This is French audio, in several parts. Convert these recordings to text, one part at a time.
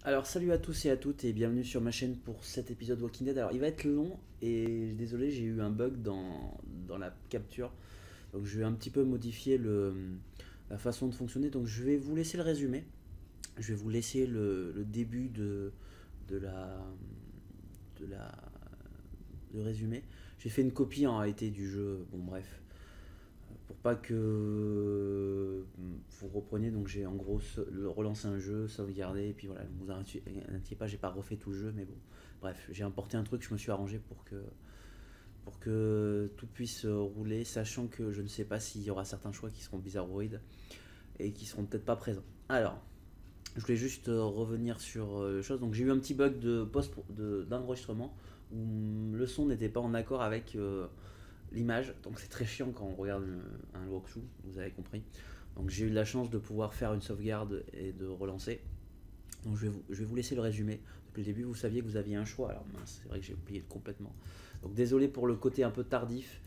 Alors salut à tous et à toutes et bienvenue sur ma chaîne pour cet épisode Walking Dead. Alors il va être long et désolé, j'ai eu un bug dans la capture. Donc je vais un petit peu modifier la façon de fonctionner. Donc je vais vous laisser le résumé. Je vais vous laisser le début de la, de la de résumé. J'ai fait une copie en réalité du jeu. Bon bref. Pour pas que vous repreniez, donc j'ai en gros relancé un jeu, sauvegardé, et puis voilà, ne vous inquiétez pas, j'ai pas refait tout le jeu, mais bon, bref, j'ai importé un truc, je me suis arrangé pour que tout puisse rouler, sachant que je ne sais pas s'il y aura certains choix qui seront bizarroïdes et qui seront peut-être pas présents. Alors, je voulais juste revenir sur les choses, donc j'ai eu un petit bug d'enregistrement où le son n'était pas en accord avec l'image, donc c'est très chiant quand on regarde un walkthrough, vous avez compris. Donc j'ai eu de la chance de pouvoir faire une sauvegarde et de relancer. Donc je vais vous laisser le résumé. Depuis le début, vous saviez que vous aviez un choix. Alors mince, c'est vrai que j'ai oublié complètement. Donc désolé pour le côté un peu tardif.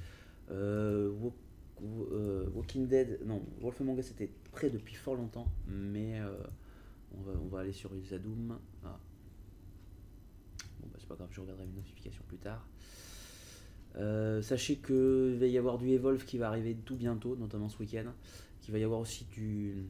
Walking Dead, non, Wolf Among Us c'était prêt depuis fort longtemps, mais on va aller sur Usadoom. Ah. Bon bah c'est pas grave, je regarderai une notification plus tard. Sachez qu'il va y avoir du Evolve qui va arriver tout bientôt, notamment ce week-end. Qu'il va y avoir aussi du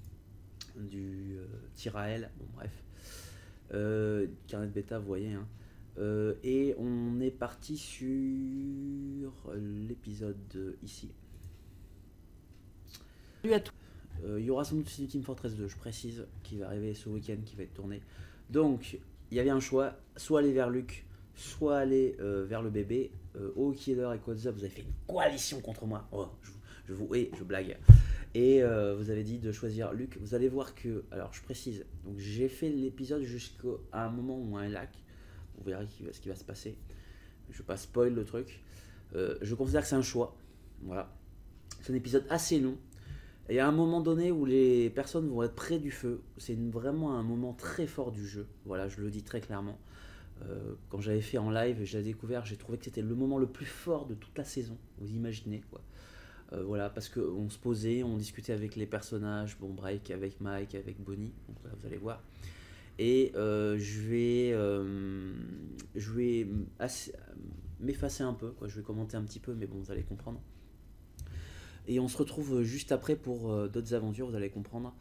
Tyrael, bon bref. Carnet de bêta, vous voyez. Hein. Et on est parti sur l'épisode ici. Salut à tous. Il y aura sans doute aussi du Team Fortress 2, je précise, qui va arriver ce week-end, qui va être tourné. Donc, il y avait un choix, soit aller vers Luke, soit aller vers le bébé. Killer et Quadza, vous avez fait une coalition contre moi. Oh, je vous hais, je blague. Et vous avez dit de choisir Luke. Vous allez voir que, alors je précise, donc j'ai fait l'épisode jusqu'à un moment où un lac. Vous verrez ce qui va se passer. Je ne vais pas spoil le truc. Je considère que c'est un choix. Voilà. C'est un épisode assez long. Et à un moment donné où les personnes vont être près du feu, c'est vraiment un moment très fort du jeu. Voilà, je le dis très clairement. Quand j'avais fait en live et je l'ai découvert, j'ai trouvé que c'était le moment le plus fort de toute la saison. Vous imaginez quoi. Voilà, parce qu'on se posait, on discutait avec les personnages, bon Break, avec Mike, avec Bonnie, donc là, vous allez voir. Et je vais m'effacer un peu, quoi. Je vais commenter un petit peu, mais bon, vous allez comprendre. Et on se retrouve juste après pour d'autres aventures, vous allez comprendre.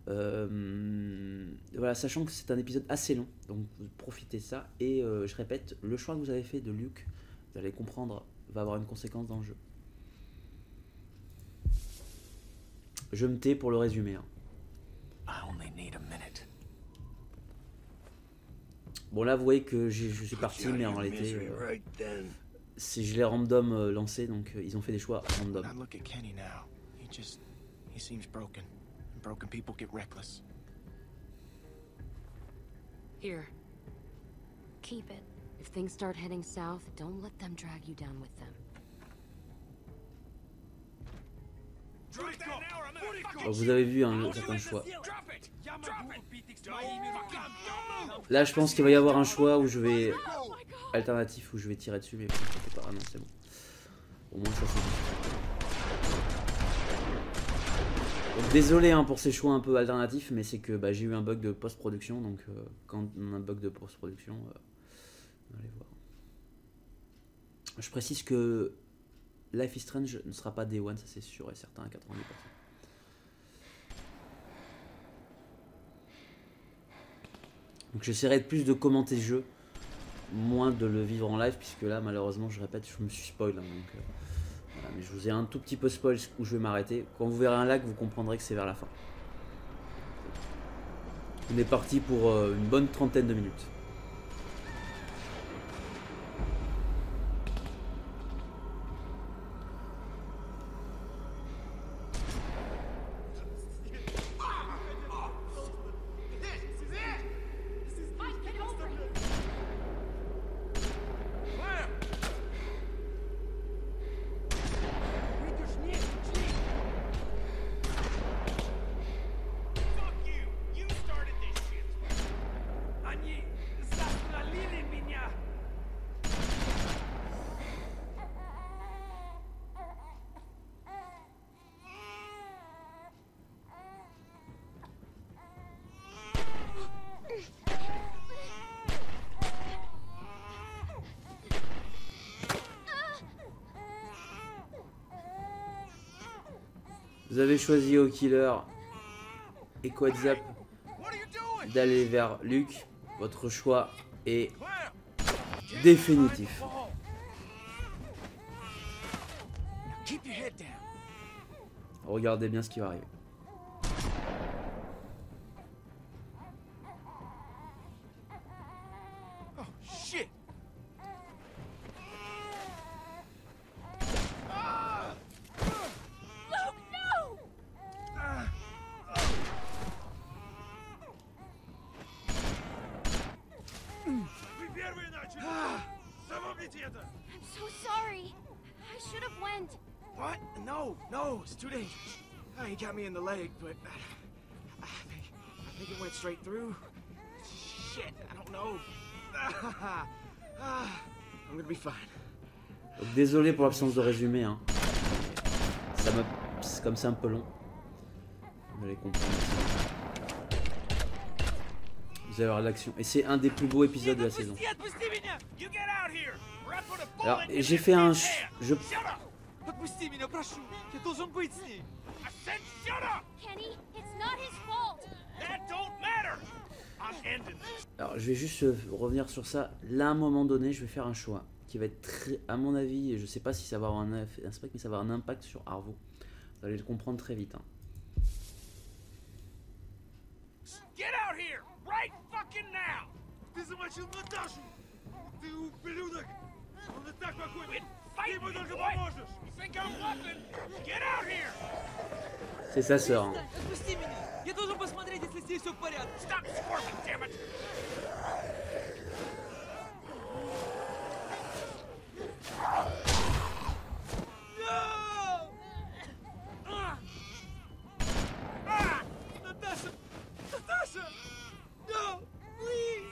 Voilà, sachant que c'est un épisode assez long, donc profitez de ça. Et je répète, le choix que vous avez fait de Luke, vous allez comprendre, va avoir une conséquence dans le jeu. Je me tais pour le résumé. Hein. Bon là vous voyez que je suis parti, mais en réalité je l'ai random lancé, donc ils ont fait des choix random. Broken people get reckless. Here. Keep it. If things start heading south, don't let them drag you down with them. Alors, vous avez vu un certain choix. Là je pense qu'il va y avoir un choix où je vais alternatif où je vais tirer dessus, mais c'est pas. Ah non, c'est bon. Au moins ça c'est bon. Donc, désolé hein, pour ces choix un peu alternatifs, mais c'est que j'ai eu un bug de post-production, donc quand on a un bug de post-production, allez voir. Je précise que Life is Strange ne sera pas Day One, ça c'est sûr et certain à 90%. Donc j'essaierai de plus de commenter le jeu, moins de le vivre en live, puisque là malheureusement je répète, je me suis spoil, hein, donc... Voilà, mais je vous ai un tout petit peu spoil où je vais m'arrêter. Quand vous verrez un lac, vous comprendrez que c'est vers la fin. On est parti pour une bonne trentaine de minutes. Vous avez choisi au killer et Quadzap What are you doing? d'aller vers Luke. Votre choix est définitif. Keep your head down. Regardez bien ce qui va arriver. Oh shit. Luke, no! I'm so sorry. I should have went. What? No, no, it's too dangerous. He got me in the leg, but I think it went straight through. Shit, I don't know. I'm gonna be fine. Donc, désolé pour l'absence de résumé. Hein. C'est comme c'est un peu long. Vous allez comprendre. Vous allez avoir l'action. Et c'est un des plus beaux épisodes de la saison. Alors, j'ai fait un... Отпусти меня, прошу! Я должен быть с ней! I said shut up! Kenny, it's not his fault. That don't matter! I'm ending this. Alors, je vais juste revenir sur ça. Là, à un moment donné, je vais faire un choix qui va être très... À mon avis, je sais pas si ça va avoir un impact, mais ça va avoir un impact sur Arvo. Vous allez le comprendre très vite. Hein. Get out here! Right fucking now! Ты замочил Наташу! Ты ублюдок! Он и так погонит! Quit Ты fighting ему me, только boy! поможешь! You think I'm bluffing? Get out here! C'est sa sœur. Hein. Перестань, отпусти меня! Я должен посмотреть, если здесь все в порядке! Stop squirming, damn it! Наташа! Наташа! No! Please!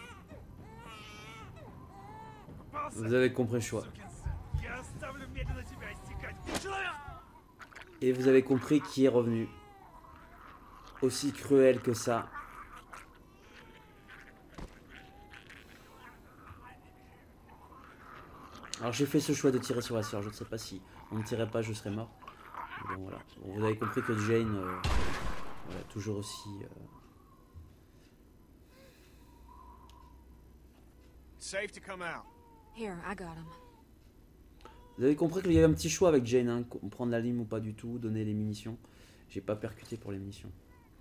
Vous avez compris le choix. Я оставлю медленно тебя истекать! Ты человек! Et vous avez compris qui est revenu. Aussi cruel que ça. Alors j'ai fait ce choix de tirer sur la sœur. Je ne sais pas si on ne tirait pas, je serais mort. Mais bon, voilà. Bon, vous avez compris que Jane, voilà, toujours aussi... Safe to come out. Here, I got him. Vous avez compris qu'il y avait un petit choix avec Jane, hein, prendre la lime ou pas du tout, donner les munitions. J'ai pas percuté pour les munitions.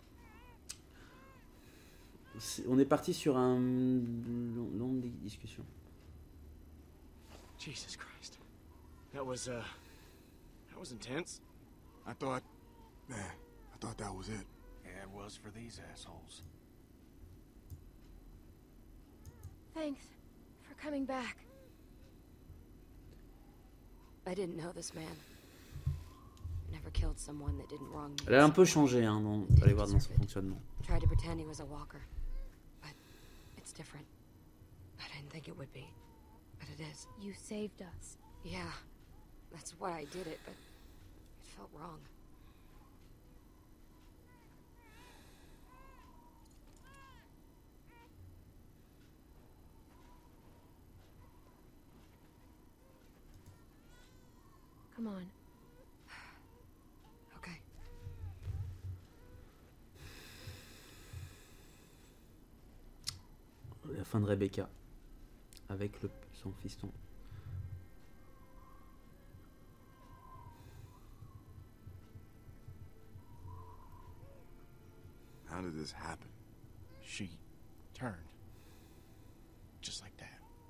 On est parti sur un longue discussion. Jesus Christ. That was intense. I thought that was it. Yeah, it was for these assholes. Thanks for coming back. I didn't know this man. Never killed someone that didn't wrong me. Elle a un peu changé, hein, vous allez voir dans son fonctionnement. Tried to pretend he was a walker, but it's different. I didn't think it would be, but it is. You saved us. Yeah, that's why I did it, but it felt wrong. Come on. Okay. La fin de Rebecca avec son fiston. How did this happen? She turned. Just like that.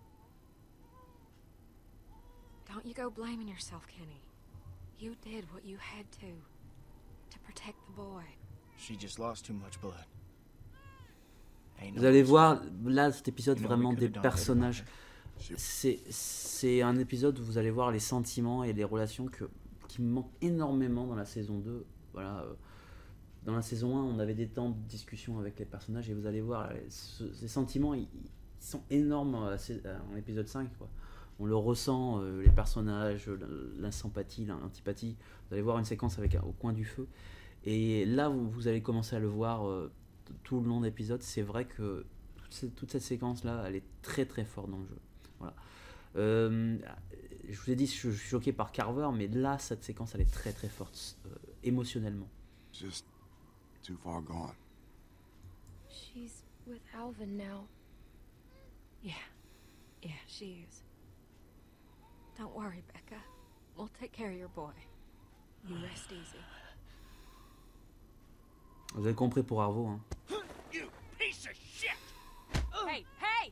Don't you go blaming yourself, Kenny. You did what you had to protect the boy. She just lost too much blood. Ain't Vous no allez reason. voir, là, cet épisode, You know, vraiment we des could've done better. personnages. C'est un épisode où vous allez voir les sentiments et les relations qui me manquent énormément dans la saison 2. Voilà, dans la saison 1, on avait des temps de discussion avec les personnages et vous allez voir, ces sentiments, ils sont énormes en épisode 5, quoi. On le ressent, les personnages, la sympathie, l'antipathie. Vous allez voir une séquence avec au coin du feu. Et là, vous allez commencer à le voir tout le long de l'épisode. C'est vrai que toute cette séquence-là, elle est très très forte dans le jeu. Voilà. Je vous ai dit, je suis choqué par Carver, mais là, cette séquence, elle est très très forte émotionnellement. Just too far gone. She's with Alvin now. Yeah, she is. Don't worry, Becca. We'll take care of your boy. You rest easy. Vous avez compris pour Arvo, hein. You piece of shit! Hey, hey!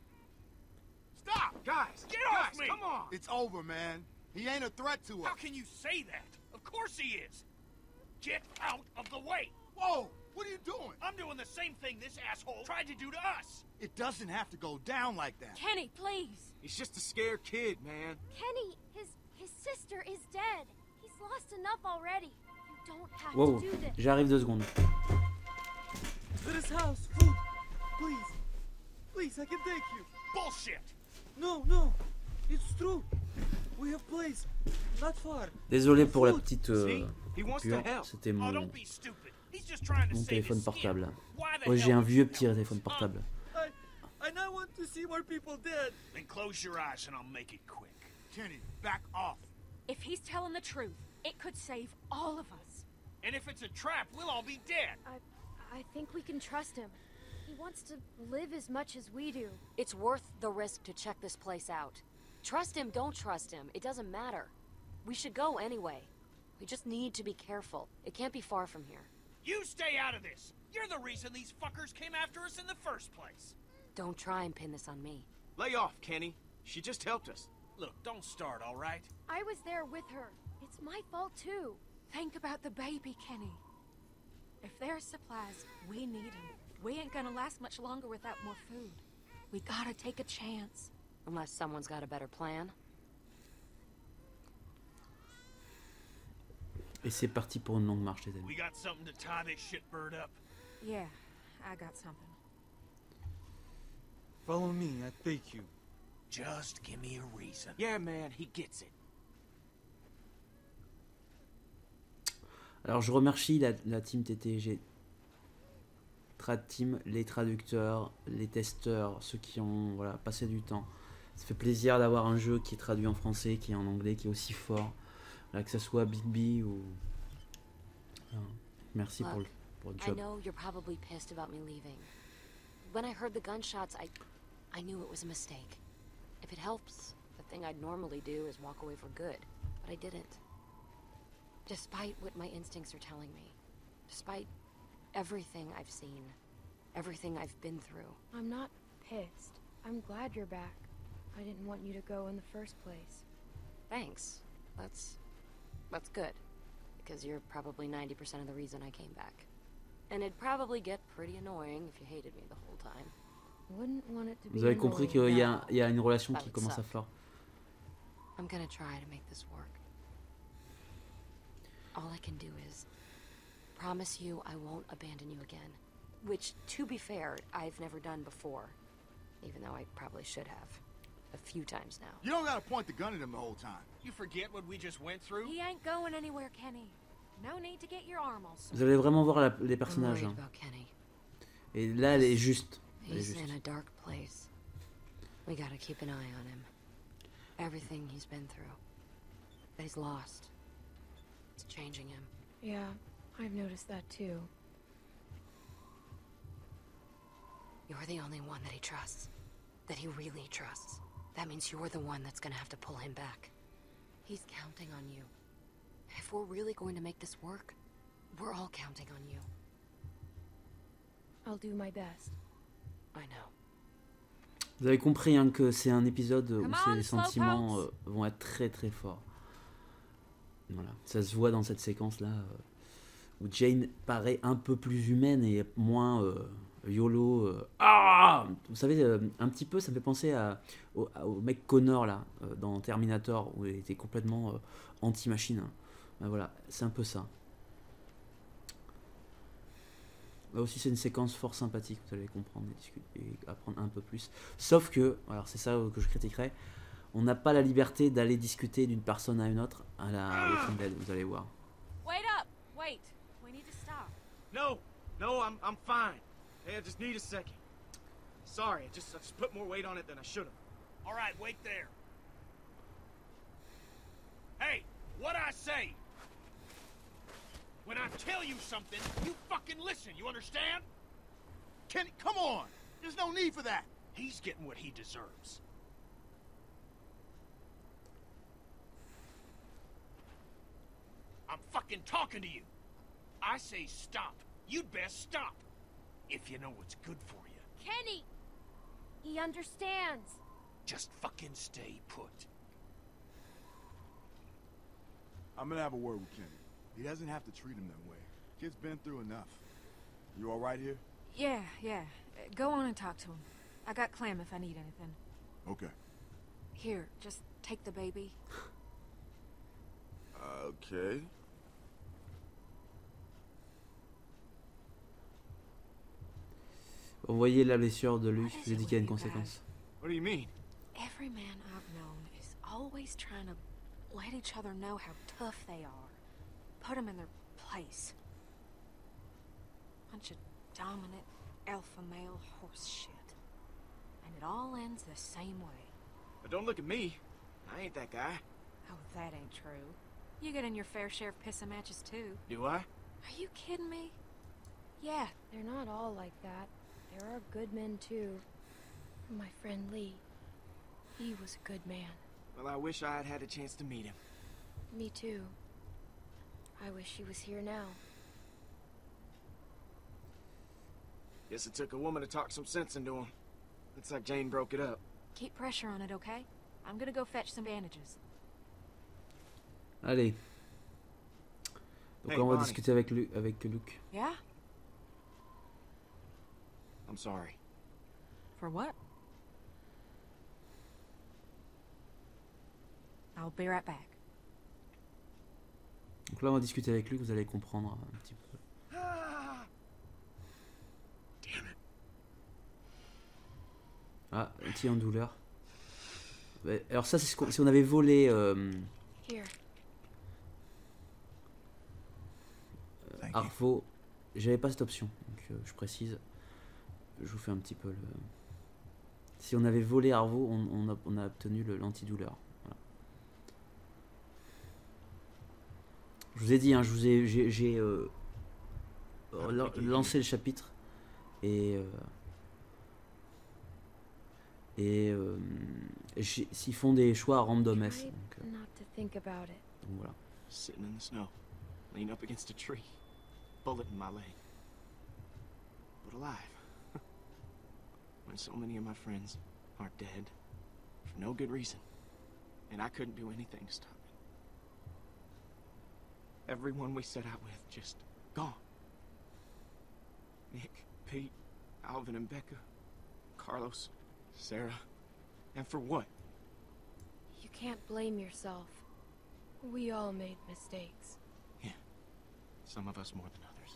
Stop! Guys! Get off me! Come on! It's over, man. He ain't a threat to us. How can you say that? Of course he is! Get out of the way! Whoa! What are you doing? I'm doing the same thing this asshole tried to do to us! It doesn't have to go down like that. Kenny, please! He's just a scared kid, man. Kenny, his sister is dead. He's lost enough already. You don't have Wow, to do this. j'arrive 2 secondes. There is house, food. Please. Please, I can take you. Bullshit! No. It's true. We have place. Not far. Désolé pour la petite See? He wants to coupure, help. c'était Oh, mon don't be stupid. He's just trying to mon save téléphone his skin. portable. Why the Ouais, j'ai hell un would vieux you petit help? téléphone portable. I now want to see more people dead. Then close your eyes and I'll make it quick. Kenny, back off. If he's telling the truth, it could save all of us. And if it's a trap, we'll all be dead. I think we can trust him. He wants to live as much as we do. It's worth the risk to check this place out. Trust him, don't trust him. It doesn't matter. We should go anyway. We just need to be careful. It can't be far from here. You stay out of this. You're the reason these fuckers came after us in the first place. Don't try and pin this on me. Lay off, Kenny. She just helped us. Look, don't start, all right? I was there with her. It's my fault too. Think about the baby, Kenny. If there's supplies, we need them. We ain't gonna last much longer without more food. We gotta take a chance. Unless someone's got a better plan. Et c'est parti pour une longue marche, les amis. We got something to tie this shitbird up. Yeah, I got something. Follow me, I take you. Just give me a reason. Yeah, man, he gets it. Alors je remercie la team TTG, Trad Team, les traducteurs, les testeurs, ceux qui ont passé du temps. Ça fait plaisir d'avoir un jeu qui est traduit en français, qui est en anglais, qui est aussi fort. Là, que ce soit Big B ou... Merci pour le I job. know you're probably pissed about me leaving. When I heard the gunshots, I knew it was a mistake. If it helps, the thing I'd normally do is walk away for good. But I didn't. Despite what my instincts are telling me. Despite everything I've seen. Everything I've been through. I'm not pissed. I'm glad you're back. I didn't want you to go in the first place. Thanks. That's good. Because you're probably 90% of the reason I came back. And it'd probably get pretty annoying if you hated me the whole time. Wouldn't want it to be Vous avez compris annoying. qu'il y a une relation That qui would commence à suck. flore. I'm gonna try to make this work. All I can do is promise you I won't abandon you again. Which, to be fair, I've never done before. Even though I probably should have. A few times now. You don't gotta point the gun at him the whole time. You forget what we just went through? He ain't going anywhere, Kenny. No need to get your arm all sore. Vous allez vraiment voir les I'm personnages. worried Hein. about Kenny. Et là, elle est juste. Elle est He's juste. in a dark place. We gotta keep an eye on him. Everything he's been through. That he's lost. It's changing him. Yeah, I've noticed that too. You're the only one that he trusts. That he really trusts. That means you're the one that's gonna have to pull him back. He's counting on you. If we're really going to make this work, we're all counting on you. I'll do my best. I know. Vous avez compris hein, que c'est un épisode où Come ces on, sentiments Slowpokes. vont être très très forts. Voilà, ça se voit dans cette séquence là où Jane paraît un peu plus humaine et moins YOLO. Vous savez, un petit peu, ça me fait penser au mec Connor là dans Terminator où il était complètement anti-machine. Ben voilà, c'est un peu ça. Là aussi, c'est une séquence fort sympathique, vous allez comprendre et discuter et apprendre un peu plus. Sauf que, alors c'est ça que je critiquerais, on n'a pas la liberté d'aller discuter d'une personne à une autre à la Walking Dead, vous allez voir. Wait up! Wait. We need to stop. No, I'm fine. Hey, I just need a second. Sorry, I just put more weight on it than I should have. All right, wait there. Hey, what'd I say? When I tell you something, you fucking listen, you understand? Kenny, come on! There's no need for that! He's getting what he deserves. I'm fucking talking to you. I say stop. You'd best stop. If you know what's good for you. Kenny! He understands. Just fucking stay put. I'm gonna have a word with Kenny. He doesn't have to treat him that way. Kid's been through enough. You all right here? Yeah. Go on and talk to him. I got Clem if I need anything. Okay. Here, just take the baby. Okay. Vous voyez la blessure de Luke, je vous ai dit qu'il y a une conséquence. What do you mean? Every man I've known is always trying to let each other know how tough they are. Put them in their place. Bunch of dominant alpha male horse shit. And it all ends the same way. But don't look at me. I ain't that guy. Oh, that ain't true. You get in your fair share of pissing matches too. Do I? Are you kidding me? Yeah. They're not all like that. There are good men too. My friend Lee. He was a good man. Well, I wish I had had a chance to meet him. Me too. I wish he was here now. Guess it took a woman to talk some sense into him. Looks like Jane broke it up. Keep pressure on it, okay? I'm gonna go fetch some bandages. Allez. Donc Hey, là on va Bonnie. discuter avec Luke. Yeah? I'm sorry. For what? I'll be right back. Donc là on va discuter avec Luke, vous allez comprendre un petit peu. Damn it. Ah, un petit en douleur. Ouais, alors ça c'est si on avait volé Here. Arvo, j'avais pas cette option, donc je précise. Je vous fais un petit peu le... Si on avait volé Arvo, on a obtenu l'antidouleur. Voilà. Je vous ai dit, hein, j'ai lancé le chapitre et s'ils font des choix random S. Try Donc not to think about it. voilà. Sitting in the snow, leaning up against a tree, bullet in my leg. But alive. When so many of my friends are dead for no good reason, and I couldn't do anything to stop it. Everyone we set out with just gone. Nick, Pete, Alvin and Becca, Carlos, Sarah, and for what? You can't blame yourself. We all made mistakes. Yeah, some of us more than others.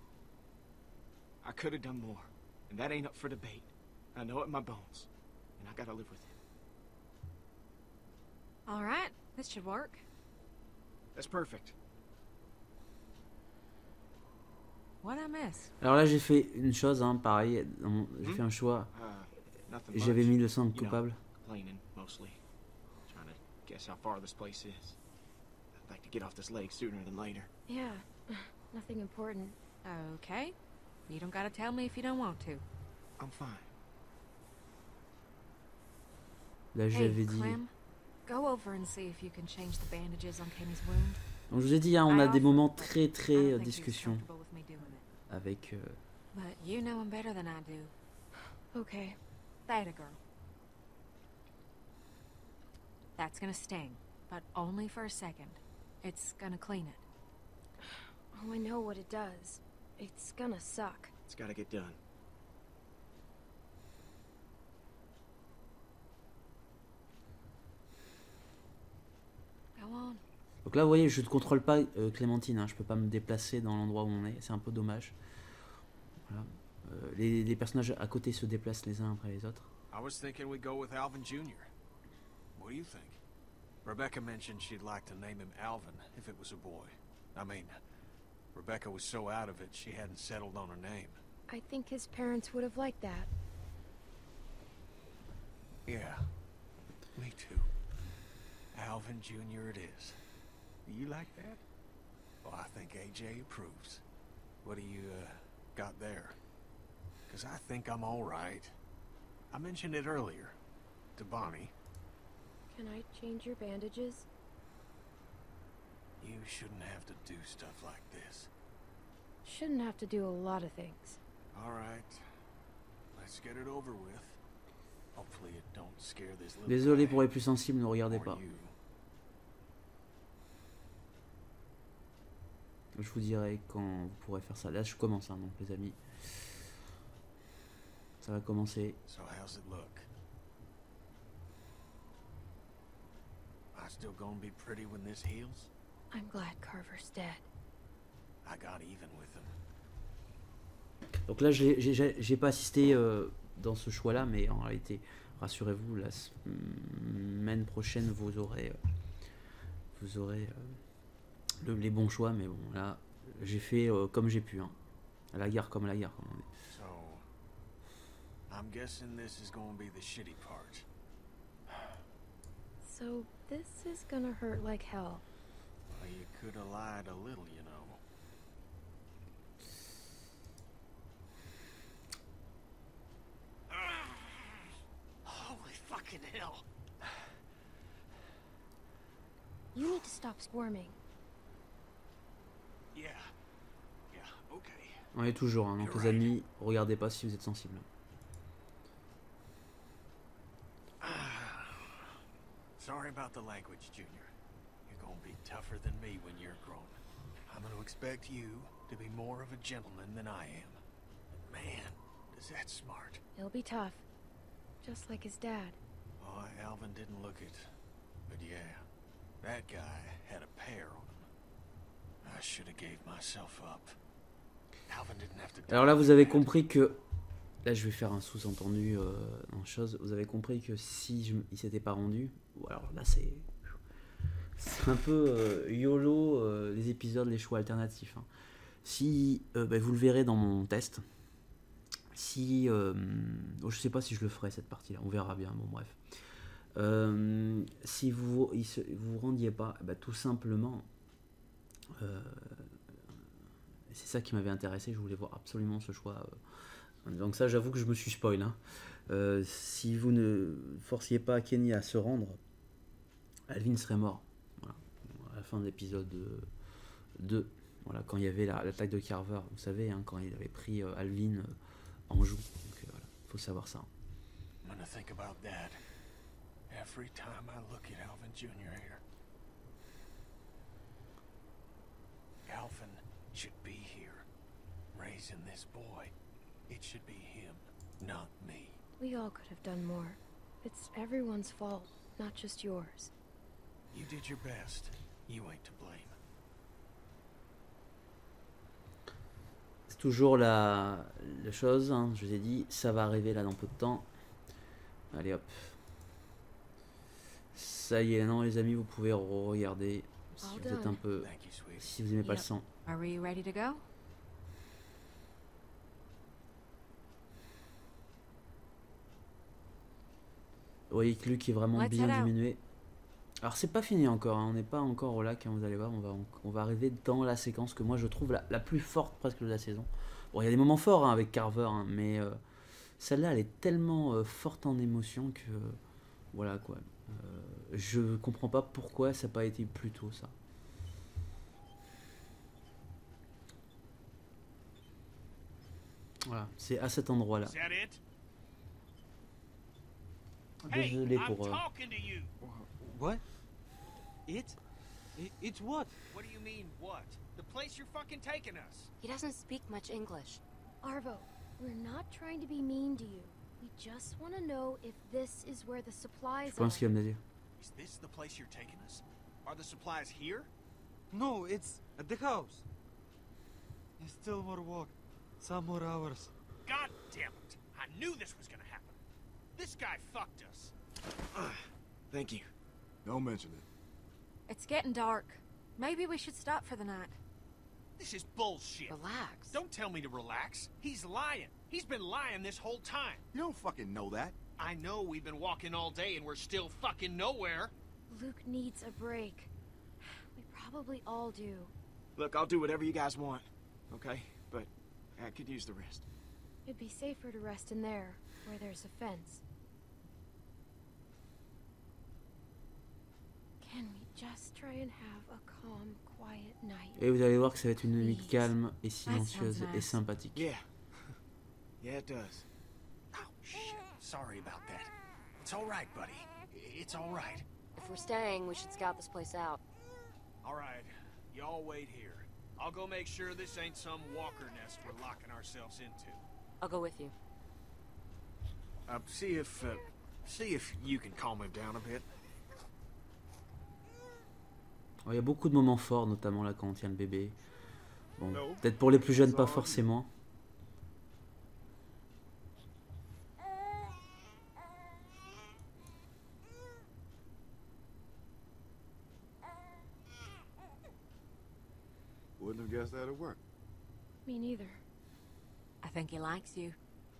I could have done more, and that ain't up for debate. I know it in my bones, and I gotta live with it. All right, this should work. That's perfect. What'd I miss? Alors là j'ai fait une chose, hein, pareil, j'ai fait un choix. Nothing J'avais much. mis le sang You know, coupable. complaining, mostly. Trying to guess how far this place is. I'd like to get off this lake sooner than later. Yeah, nothing important. Okay. You don't gotta tell me if you don't want to. I'm fine. Là Hey, j'avais dit. Clem, go over and see if you can change the bandages on Kenny's wound. Donc je vous ai dit, hein, on a des moments très I très don't think he's discussion comfortable with me doing it. avec. But you know him better than I do. Okay. That a girl. That's gonna sting, but only for a second. It's gonna clean it. Oh, I know what it does. It's gonna suck. It's gotta get done. Go on. Donc là vous voyez, je ne contrôle pas Clémentine, hein, je peux pas me déplacer dans l'endroit où on est, c'est un peu dommage. Voilà. Les personnages à côté se déplacent les uns après les autres. I was thinking we'd go with Alvin Jr. What do you think? Rebecca mentioned she'd like to name him Alvin if it was a boy. I mean, Rebecca was so out of it she hadn't settled on a name. I think his parents would have liked that. Yeah, me too. Alvin Jr. it is. You like that? Well, I think AJ approves. What do you, got there? Because I think I'm all right. I mentioned it earlier to Bonnie. Can I change your bandages? You shouldn't have to do stuff like this. Shouldn't have to do a lot of things. All right. Let's get it over with. Hopefully it don't scare this little Désolé guy pour les plus sensibles, ne regardez or pas. you. Je vous dirai quand vous pourrez faire ça. Là, je commence, hein, donc les amis. Ça va commencer. So how's it look? I still gonna be pretty when this heals? I'm glad Carver's dead. I got even with him. Donc là, j'ai pas assisté dans ce choix-là, mais en réalité, rassurez-vous, la semaine prochaine, vous aurez les bons choix. Mais bon, là, j'ai fait comme j'ai pu. Hein. À la gare comme à la gare, comme on dit. So, I'm guessing this is gonna be the shitty part. So this is gonna hurt like hell. Well, you could have lied a little, you know. Holy fucking hell! You need to stop squirming. Yeah. Yeah, okay. On est toujours, hein, donc les amis, regardez pas si vous êtes sensible. Sorry about the language, Junior. You're gonna be tougher than me when you're grown. I'm gonna expect you to be more of a gentleman than I am. But man, is that smart. He'll be tough. Just like his dad. Oh, Alvin didn't look it. But yeah, that guy had a pear on him. I should have gave myself up. Alvin didn't have to die. Alors là, vous avez compris que... Là, je vais faire un sous-entendu dans chose. Vous avez compris que si il s'était pas rendu... Ou alors là, c'est un peu YOLO, les épisodes, les choix alternatifs. Hein. Si... vous le verrez dans mon test. Si... je sais pas si je le ferai, cette partie-là. On verra bien. Bon, bref. Si vous rendiez pas, tout simplement... c'est ça qui m'avait intéressé. Je voulais voir absolument ce choix... Donc ça, j'avoue que je me suis spoil. Hein. Si vous ne forciez pas Kenny à se rendre, Alvin serait mort. Voilà. À la fin de l'épisode 2, voilà, quand il y avait l'attaque de Carver, vous savez, hein, quand il avait pris Alvin en joue. Donc voilà, faut savoir ça. I'm gonna think about that every time I look at Alvin Jr. here. Alvin should be here, raising this boy. It should be him, not me. We all could have done more. It's everyone's fault, not just yours. You did your best. You ain't to blame. C'est toujours la chose, hein, je vous ai dit, ça va arriver là dans peu de temps. Allez hop. Ça y est, non les amis, vous pouvez regarder si vous êtes un peu... Si vous aimez pas le sang. Are we ready to go? Vous voyez que Luke est vraiment bien diminué. Alors c'est pas fini encore, hein. On n'est pas encore au lac, hein, vous allez voir, on va arriver dans la séquence que moi je trouve la plus forte presque de la saison. Bon, il y a des moments forts hein, avec Carver, hein, mais celle-là elle est tellement forte en émotion que voilà quoi. Je comprends pas pourquoi ça n'a pas été plus tôt ça. Voilà, c'est à cet endroit-là. Désolé pour... What? It's what? What do you mean, what? The place you're fucking taking us. He doesn't speak much English. Arvo, we're not trying to be mean to you. We just want to know if this is where the supplies Je pense qu'il va me le dire. Is this the place you're taking us? Are the supplies here? No, it's at the house. There's still more walk. Some more hours. God damn it. I knew this was gonna happen. This guy fucked us. Thank you. Don't mention it. It's getting dark. Maybe we should stop for the night. This is bullshit. Relax. Don't tell me to relax. He's lying. He's been lying this whole time. You don't fucking know that. I know we've been walking all day and we're still fucking nowhere. Luke needs a break. We probably all do. Look, I'll do whatever you guys want, okay? But I could use the rest. It'd be safer to rest in there, where there's a fence. Can we just try and have a calm, quiet night? Et vous allez voir que ça va être une nuit calme et silencieuse et sympathique. Yeah. Yeah, it does. Oh, shit. Sorry about that. It's all right, buddy. It's all right. If we're staying, we should scout this place out. All right. Y'all wait here. I'll go make sure this ain't some walker nest we're locking ourselves into. I'll go with you. See if you can calm him down a bit. Alors, il y a beaucoup de moments forts, notamment là quand on tient le bébé. Bon, peut-être pour les plus jeunes, pas forcément. Wouldn't have guessed that'd work. Me neither. I think he likes you.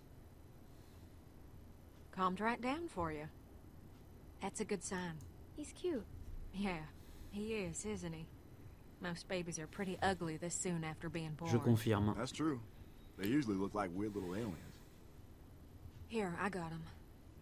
Calmed right down for you. That's a good sign. He's cute. Yeah, he is, isn't he? Most babies are pretty ugly this soon after being born. Je confirme. That's true. They usually look like weird little aliens. Here, I got him.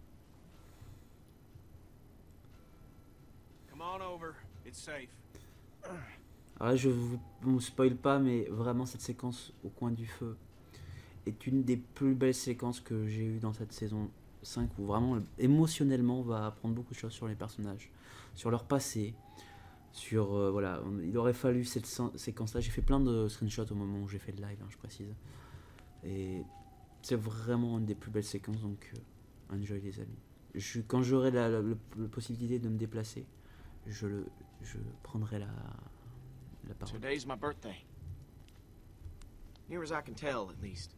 Come on over. It's safe. Alors là, je vous spoil pas, mais vraiment cette séquence au coin du feu est une des plus belles séquences que j'ai eues dans cette saison 5, où vraiment émotionnellement on va apprendre beaucoup de choses sur les personnages, sur leur passé, sur voilà, il aurait fallu cette séquence là. J'ai fait plein de screenshots au moment où j'ai fait le live, hein, je précise, et c'est vraiment une des plus belles séquences, donc enjoy les amis. Quand j'aurai la possibilité de me déplacer, je prendrai la parole. Today's my birthday. Near as I can tell, at least.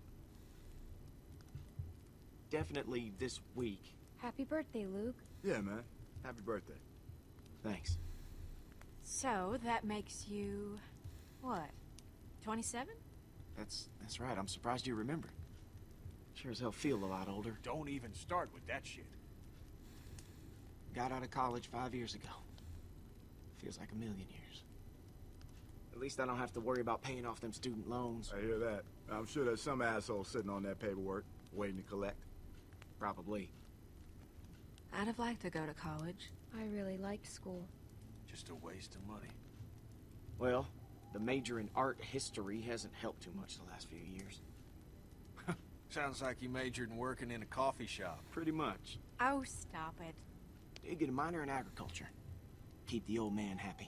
Definitely this week. Happy birthday, Luke. Yeah, man. Happy birthday. Thanks. So, that makes you... what? 27? That's right. I'm surprised you remember. Sure as hell feel a lot older. Don't even start with that shit. Got out of college 5 years ago. Feels like a million years. At least I don't have to worry about paying off them student loans. I hear that. I'm sure there's some asshole sitting on that paperwork, waiting to collect. Probably. I'd have liked to go to college. I really liked school. Just a waste of money. Well, the major in art history hasn't helped too much the last few years. Sounds like you majored in working in a coffee shop. Pretty much. Oh, stop it. Did get a minor in agriculture. Keep the old man happy.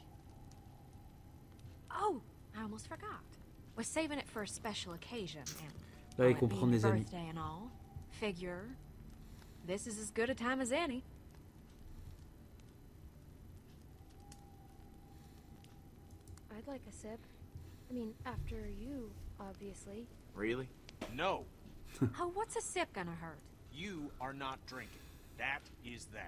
Oh, I almost forgot. Was saving it for a special occasion, and Là, it comprendre being des your amis. birthday and all. Figure, this is as good a time as any. I'd like a sip. I mean, after you, obviously. Really? No, Oh, what's a sip gonna hurt? you are not drinking. That is that.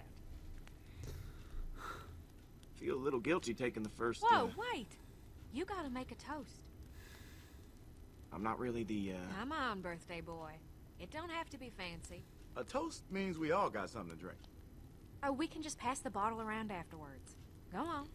Feel a little guilty taking the first. Whoa, wait! You gotta make a toast. I'm not really the. Come on, birthday boy. It don't have to be fancy. A toast means we all got something to drink. Oh, we can just pass the bottle around afterwards. Go on.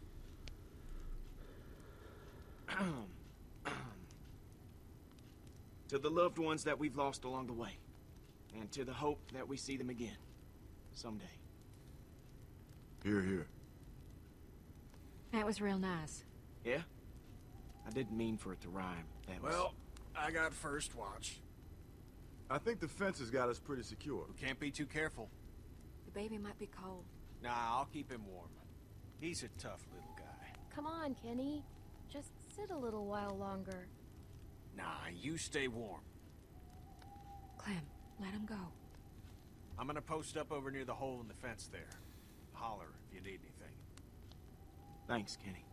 To the loved ones that we've lost along the way, and to the hope that we see them again someday. Here, here. That was real nice. Yeah? I didn't mean for it to rhyme. That was... Well, I got first watch. I think the fence has got us pretty secure. We can't be too careful. The baby might be cold. Nah, I'll keep him warm. He's a tough little guy. Come on, Kenny. Just sit a little while longer. Nah, you stay warm. Clem, let him go. I'm gonna post up over near the hole in the fence there. Holler if you need anything. Thanks, Kenny.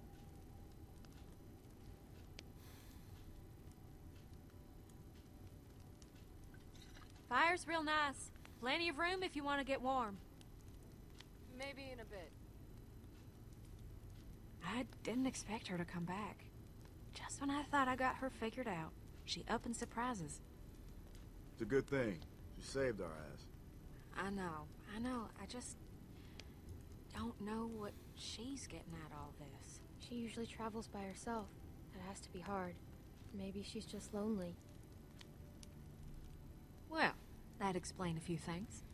Fire's real nice. Plenty of room if you want to get warm. Maybe in a bit. I didn't expect her to come back. Just when I thought I got her figured out, she up and surprises. It's a good thing. She saved our ass. I know. I just don't know what she's getting at all this. She usually travels by herself. That has to be hard. Maybe she's just lonely. Well, that'd explain a few things.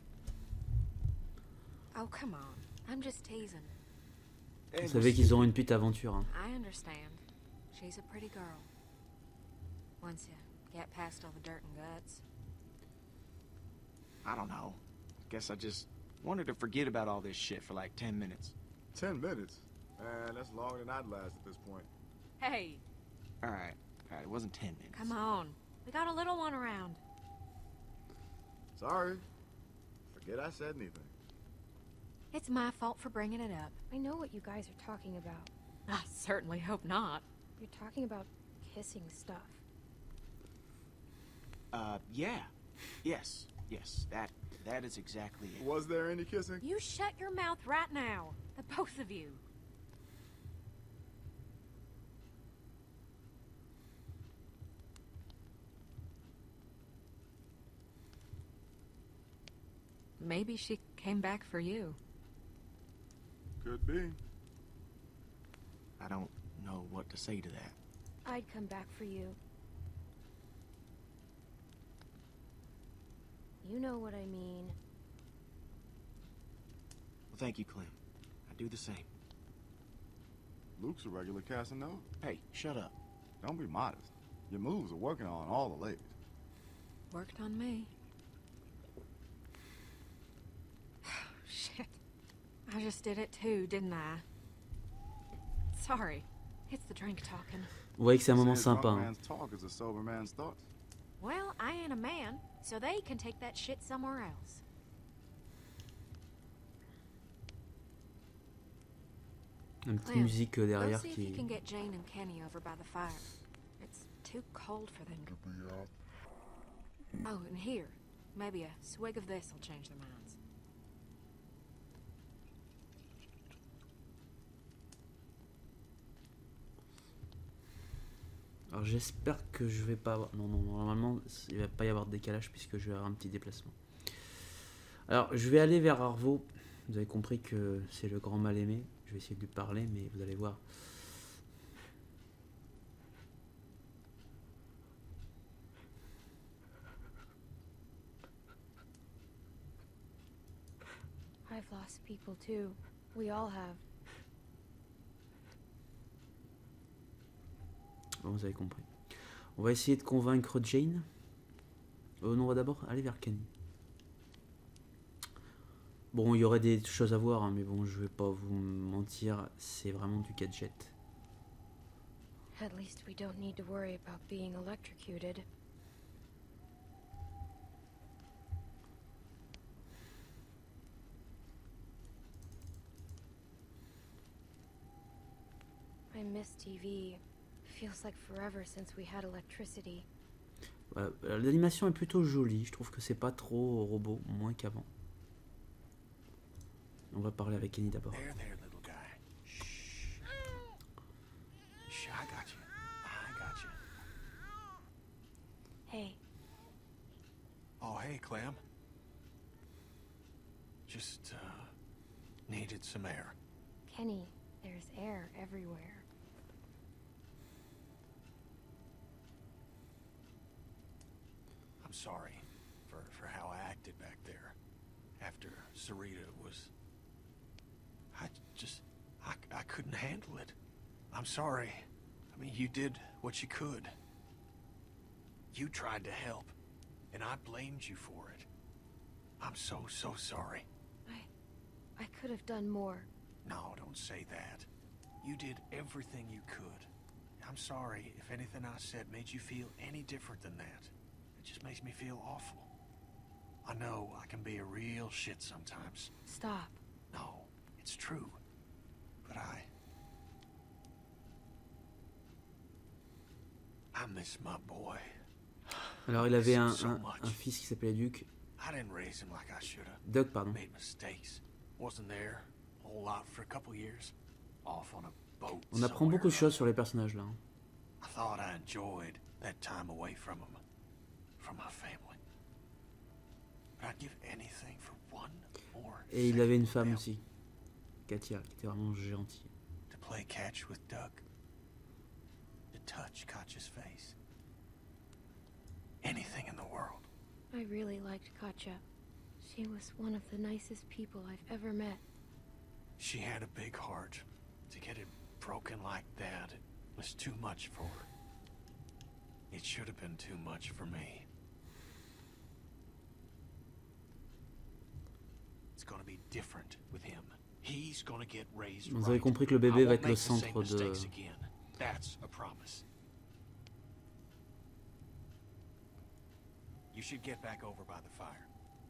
Oh, come on. I'm just teasing. Vous savez qu'ils auront une petite aventure. Hein. I understand. She's a pretty girl. Once you get past all the dirt and guts. I don't know. Guess I just wanted to forget about all this shit for like 10 minutes. 10 minutes? Man, that's longer than I'd last at this point. Hey, Alright, it wasn't 10 minutes. come on. We got a little one around. Sorry. Forget I said anything. It's my fault for bringing it up. I know what you guys are talking about. I certainly hope not. You're talking about kissing stuff. Yeah. Yes, that is exactly it. Was there any kissing? You shut your mouth right now. The both of you. Maybe she came back for you. Could be. I don't know what to say to that. I'd come back for you. You know what I mean. Well, thank you, Clem. I do the same. Luke's a regular Casanova. Hey, shut up. Don't be modest. Your moves are working on all the ladies. Worked on me. Shit. I just did it too, didn't I? Sorry. It's the drink talking. Vous voyez que c'est un moment Saying sympa. drunk Hein. man's talk is a sober man's thoughts. Well, I ain't a man, so they can take that shit somewhere else. Une petite Clem, musique Go derrière see if you qui. can get Jane and Kenny over by the fire. It's too cold for them. Oh, and here. Maybe a swig of this will change their minds. Alors j'espère que je vais pas avoir. Non, normalement il va pas y avoir de décalage puisque je vais avoir un petit déplacement. Alors je vais aller vers Arvo. Vous avez compris que c'est le grand mal aimé. Je vais essayer de lui parler, mais vous allez voir. I've lost people too. We all have. Bon, vous avez compris. On va essayer de convaincre Jane. Non, on va d'abord aller vers Kenny. Bon, il y aurait des choses à voir, hein, mais bon, je vais pas vous mentir, c'est vraiment du gadget. At least we don't need to worry about being electrocuted. I miss TV. Feels like forever since we had electricity. Voilà. L'animation est plutôt jolie, je trouve que c'est pas trop robot, moins qu'avant. On va parler avec Kenny d'abord. There, little guy. Shh. Shh, I got you. I got you. Hey, Oh, hey, Clem. Just, needed some air. Kenny, there's air everywhere. I'm sorry for how I acted back there. After Sarita was... I couldn't handle it. I'm sorry. I mean, you did what you could. You tried to help, and I blamed you for it. I'm so sorry. I could have done more. No, don't say that. You did everything you could. I'm sorry if anything I said made you feel any different than that. It just makes me feel awful. I know I can be a real shit sometimes. Stop. No, it's true. But I miss my boy. Alors il avait un fils qui s'appelait Duke. I didn't raise him like I should have. Doug, pardon. Made mistakes. Wasn't there a whole lot for a couple years. Off on a boat. On apprend beaucoup de choses sur les personnages là. I thought I enjoyed that time away from him, from my family. But I'd give anything for one more. Et il avait une femme aussi, Katia, qui était vraiment gentille. To play catch with Doug. To touch Katja's face. Anything in the world. I really liked Katja. She was one of the nicest people I've ever met. She had a big heart. To get it broken like that, it was too much for her. It should have been too much for me. It's gonna be different with him. He's gonna get raised Vous avez right. compris que le I bébé va won't être le make the same centre de... mistakes again. That's a promise. You should get back over by the fire.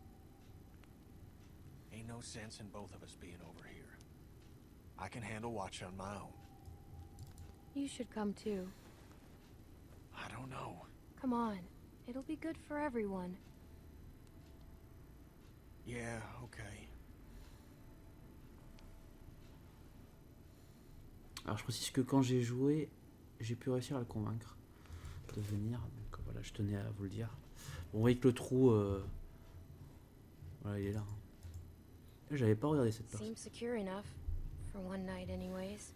Ain't no sense in both of us being over here. I can handle watch on my own. You should come too. I don't know. Come on. It'll be good for everyone. Yeah, okay. Alors je précise que quand j'ai joué, j'ai pu réussir à le convaincre de venir. Donc voilà, je tenais à vous le dire. Bon, vous voyez que le trou... Voilà, il est là. J'avais pas regardé cette partie. Seems secure enough. For one night anyways.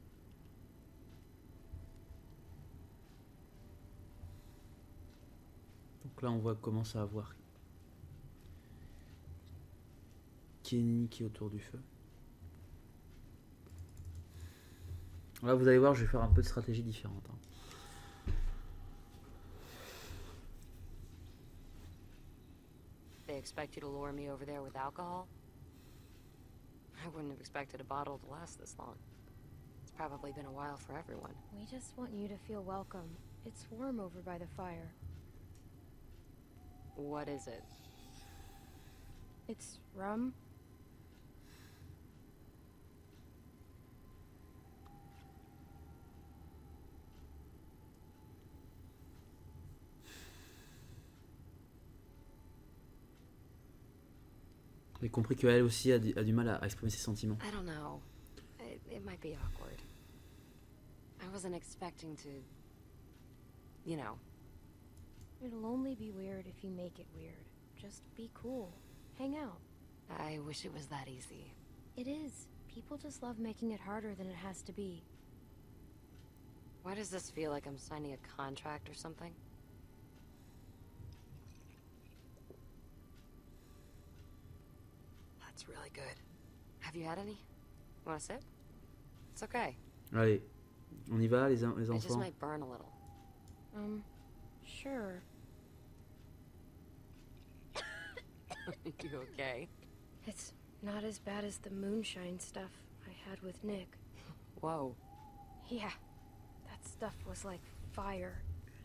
Donc là on voit commencer à voir Kenny qui est autour du feu. Là vous allez voir, je vais faire un peu de stratégie différente. They expect you to lure me over there with alcohol? I wouldn't have expected a bottle to last this long. It's probably been a while for everyone. We just want you to feel welcome. It's warm over by the fire. What is it? It's rum. J'ai compris qu'elle aussi a du mal à exprimer ses sentiments. I don't know. It might be awkward. I wasn't expecting to... You know. It'll only be weird if you make it weird. Just be cool. Hang out. I wish it was that easy. It is. People just love making it harder than it has to be. Why does this feel like I'm signing a contract or something? That's really good. Have you had any? You want a sip? It's okay. Allez, on y va les It just enfants. might burn a little. Sure. You okay? It's not as bad as the moonshine stuff I had with Nick. Whoa. Yeah, that stuff was like fire.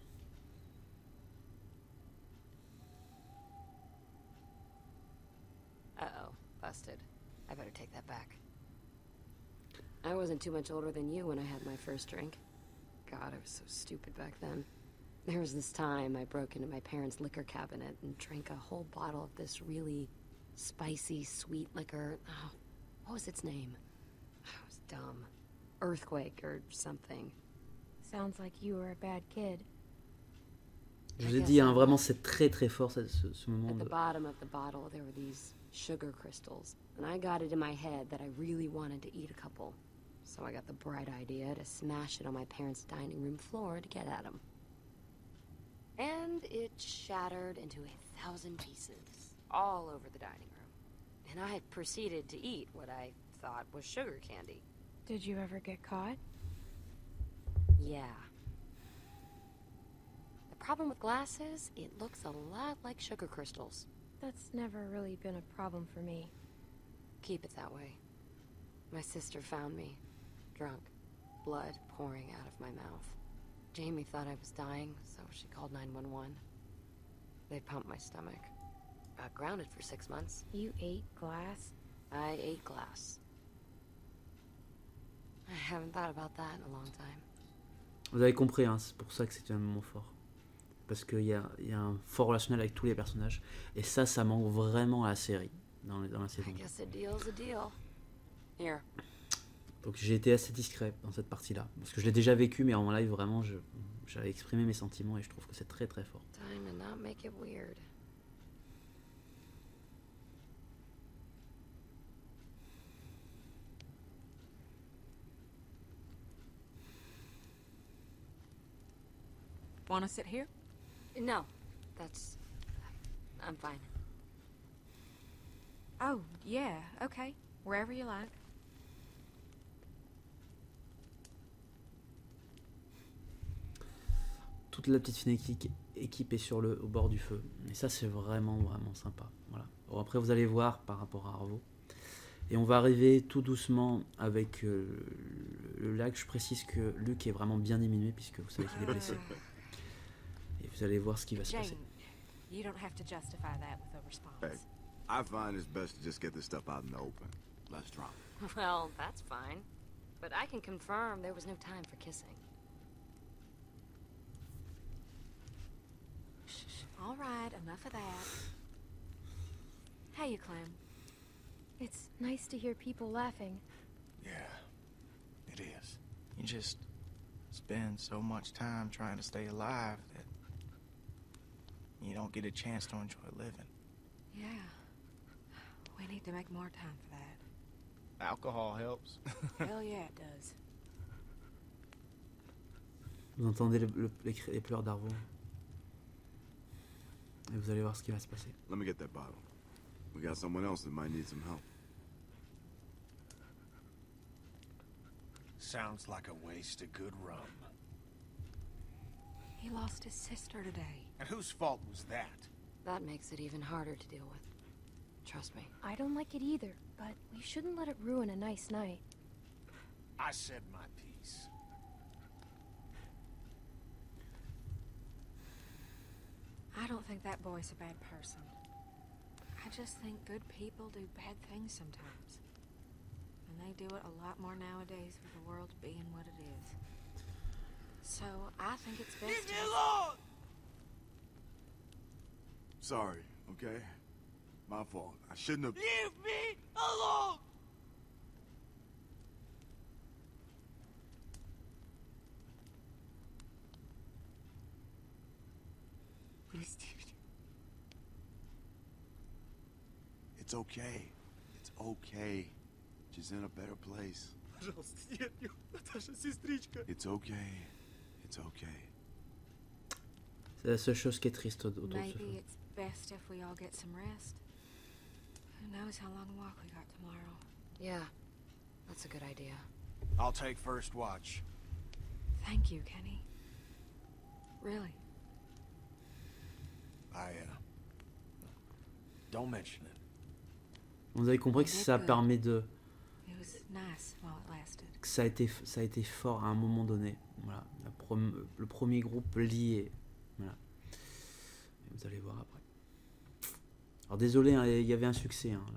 Uh-oh. Busted. I better take that back. I wasn't too much older than you when I had my first drink. God, I was so stupid back then. There was this time I broke into my parents' liquor cabinet and drank a whole bottle of this really spicy, sweet liquor. Oh, what was its name? I was dumb. Earthquake or something. Sounds like you were a bad kid. Je vous ai dit, hein, vraiment c'est très très fort ce moment. At the bottom of the bottle there were these sugar crystals, and I got it in my head that I really wanted to eat a couple. So I got the bright idea to smash it on my parents' dining room floor to get at them. And it shattered into 1,000 pieces, all over the dining room. And I proceeded to eat what I thought was sugar candy. Did you ever get caught? Yeah. The problem with glass is, it looks a lot like sugar crystals. That's never really been a problem for me. Keep it that way. My sister found me, drunk, blood pouring out of my mouth. Jamie thought I was dying, so she called 911. They pumped my stomach. Got grounded for 6 months. You ate glass? I ate glass. I haven't thought about that in a long time. Vous avez compris, hein, c'est pour ça que c'est un moment fort. Parce qu'il y a un fort relationnel avec tous les personnages. Et ça manque vraiment à la série, dans la saison. I guess a deal's a deal. Here. Donc j'ai été assez discret dans cette partie-là. Parce que je l'ai déjà vécu, mais en live, vraiment, j'avais exprimé mes sentiments et je trouve que c'est très très fort. Time to not make it weird. Want to sit here? No, that's... I'm fine. Oh, yeah, okay. Wherever you like. Toute la petite équipe est au bord du feu. Et ça, c'est vraiment, vraiment sympa. Voilà. Bon, après, vous allez voir par rapport à Arvo. Et on va arriver tout doucement avec le lac. Je précise que Luke est vraiment bien diminué puisque vous savez qu'il est blessé. Et vous allez voir ce qui va se passer. You don't have to justify that with a response. Hey, I find it's best to just get this stuff out in the open. Less drama. Well, that's fine. But I can confirm there was no time for kissing. Shh. All right, enough of that. Hey, you Clem. It's nice to hear people laughing. Yeah, it is. You just spend so much time trying to stay alive that you don't get a chance to enjoy living. Yeah. We need to make more time for that. Alcohol helps. Hell yeah, it does. Vous entendez les pleurs d'Arvo. Et vous allez voir ce qui va se passer. Let me get that bottle. We got someone else that might need some help. Sounds like a waste of good rum. He lost his sister today. And whose fault was that? That makes it even harder to deal with. Trust me. I don't like it either, but we shouldn't let it ruin a nice night. I said my piece. I don't think that boy's a bad person. I just think good people do bad things sometimes. And they do it a lot more nowadays with the world being what it is. So, I think it's best Leave me to... alone! Sorry, okay? My fault. I shouldn't have... Leave me alone! It's okay. It's okay. She's in a better place. Пожалуйста, нет, Наташа, сестричка. It's okay. It's okay. C'est la seule chose qui est triste autour de ce Maybe film. it's best if we all get some rest. Who knows how long a walk we got tomorrow. Yeah, that's a good idea. I'll take first watch. Thank you, Kenny. Really. Don't mention it. Vous avez compris que ça permet de... It was nice while it lasted. que ça a été fort à un moment donné. Voilà. Le premier groupe lié. Voilà. Et vous allez voir après. Alors désolé, hein, il y avait un succès hein, là.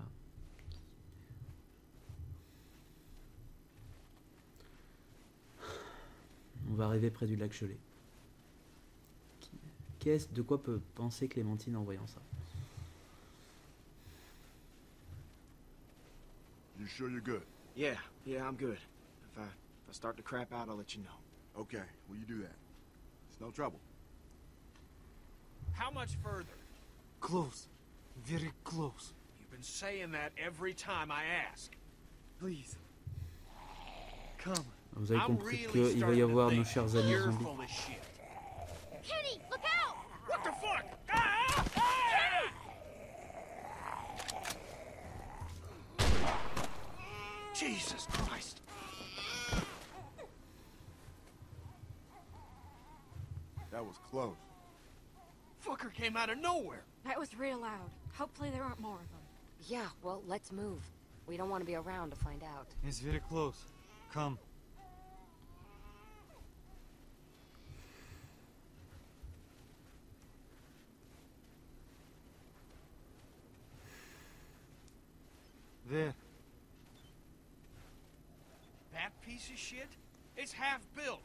On va arriver près du lac gelé. De quoi peut penser Clémentine en voyant ça? You sure you're good? Yeah, I'm good. If I start to crap out, I'll let you know. Okay, will you do that? It's no trouble. How much further? Close. Very close. You've been saying that every time I ask. Please. Come. Vous avez compris qu'il va y avoir nos chers amis zombies. Kenny, look out! What the fuck? Ah! Ah! Jesus Christ! That was close. Fucker came out of nowhere. That was real loud. Hopefully there aren't more of them. Yeah, well, let's move. We don't want to be around to find out. It's very close. Come. There. That piece of shit? It's half built.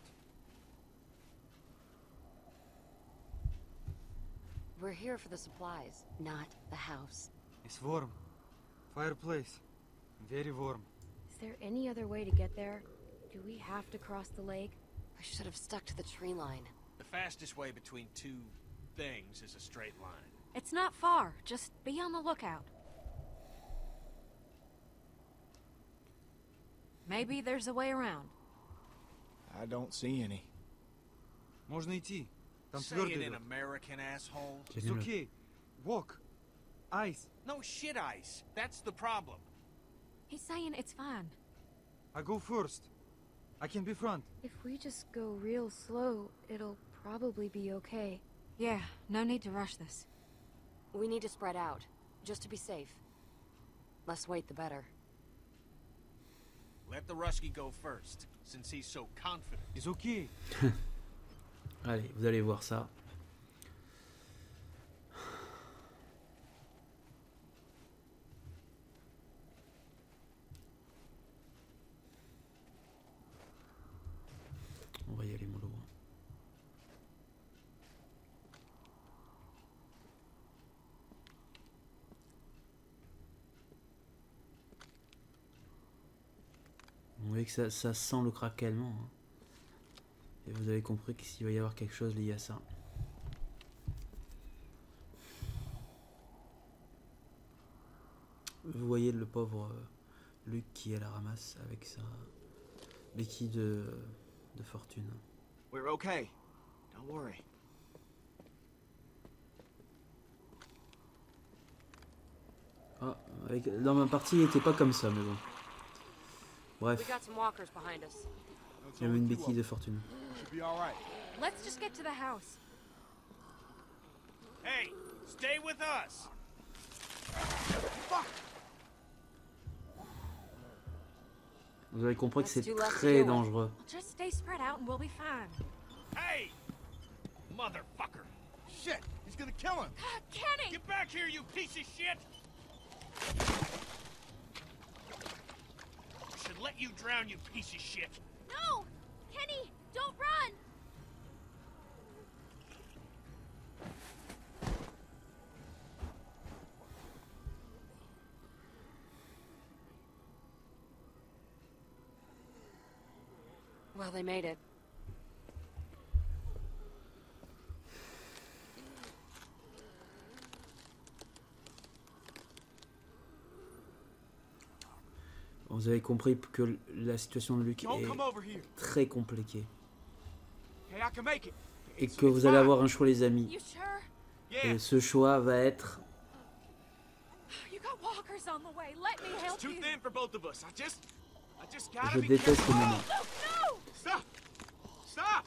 We're here for the supplies, not the house. It's warm. Fireplace. Very warm. Is there any other way to get there? Do we have to cross the lake? I should have stuck to the tree line. The fastest way between two things is a straight line. It's not far. Just be on the lookout. Maybe there's a way around. I don't see any. Можно идти. Там Say твердый it in лед. American, asshole. J'ai It's mis le- okay. Walk. Ice. No shit ice. That's the problem. He's saying it's fine. I go first. I can be front. If we just go real slow, it'll probably be okay. Yeah, no need to rush this. We need to spread out, just to be safe. Less wait, the better. Let the Rusky go first, since he's so confident. It's okay. Allez, vous allez voir ça. On va y aller mollo. Vous voyez que ça sent le craquellement. Hein. Et vous avez compris qu'il va y avoir quelque chose lié à ça. Vous voyez le pauvre Luke qui est à la ramasse avec sa béquille de fortune. We're okay. Don't worry. Ah, dans ma partie il était pas comme ça, mais bon. We Bref, got some walkers behind us. il y avait une béquille de fortune. Should be all right. Let's just get to the house. Hey, stay with us. Vous avez compris que That's c'est too left to très do it. dangereux. Just stay spread out and we'll be fine. Hey, motherfucker. Shit, he's gonna kill him. Kenny! Get back here, you piece of shit. I should let you drown, you piece of shit. No! Kenny, don't run! Well, they made it. Vous avez compris que la situation de Luke Don't est come over here. très compliquée. Hey, I can make it. Et que vous allez avoir un choix, les amis. You sure? Yeah. Et ce choix va être... You got walkers on the way. Let me help Too you. thin for both of us. I just gotta Je be déteste careful. le moment. No! Stop! Stop!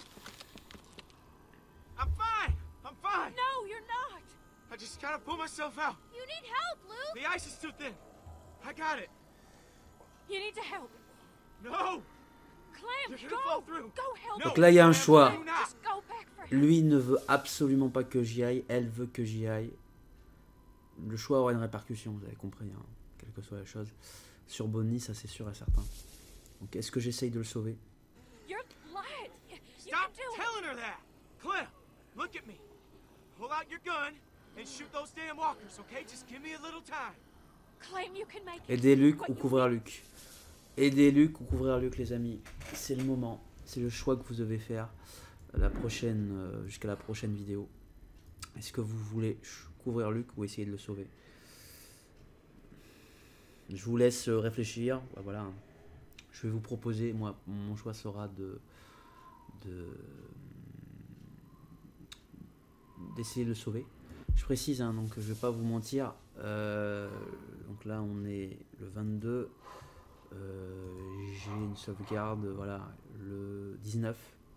I'm fine. I'm fine. No, you're not. I just gotta pull myself out. You need help, Luke! The ice is too thin. I got it. You need to help. No! Clem, You're gonna fall go. through. Go help No. Donc là, il y a un choix. Do not. Just go back for help. Lui ne veut absolument pas que j'y aille. Elle veut que j'y aille. Le choix aura une répercussion, vous avez compris, hein, quelle que soit la chose. Sur Bonnie, ça c'est sûr et certain. Donc est-ce que j'essaye de le sauver? You're light. You Stop can do it. telling her that. Clem, look at me. Pull out your gun and shoot those damn walkers, okay? Just give me a little time. Clem, you can make it. Aider Luke What ou you couvrir Luke? Aider Luke ou couvrir Luke, les amis. C'est le moment. C'est le choix que vous devez faire la prochaine, jusqu'à la prochaine vidéo. Est-ce que vous voulez couvrir Luke ou essayer de le sauver? Je vous laisse réfléchir. Voilà. Je vais vous proposer, moi, mon choix sera d'essayer de le sauver. Je précise, hein, donc je vais pas vous mentir. Donc là, on est le 22. J'ai une sauvegarde, voilà, le 19.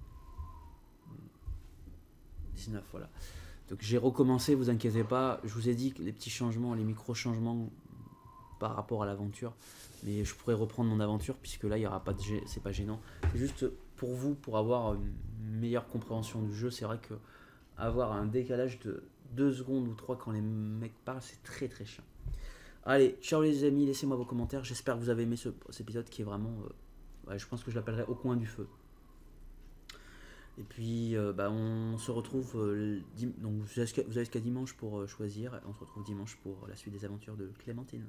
19, voilà. Donc j'ai recommencé, vous inquiétez pas. Je vous ai dit que les petits changements, les micro-changements par rapport à l'aventure. Mais je pourrais reprendre mon aventure puisque là, il n'y aura pas de c'est pas gênant. C'est juste pour vous, pour avoir une meilleure compréhension du jeu. C'est vrai que avoir un décalage de 2 secondes ou 3 quand les mecs parlent, c'est très très chiant. Allez, ciao les amis, laissez-moi vos commentaires. J'espère que vous avez aimé cet épisode qui est vraiment... ouais, je pense que je l'appellerai au coin du feu. Et puis, on se retrouve... donc vous avez jusqu'à dimanche pour choisir. On se retrouve dimanche pour la suite des aventures de Clémentine.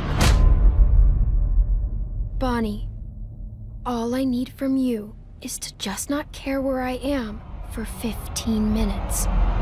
Bonnie, all I need from you is to just not care where I am for 15 minutes.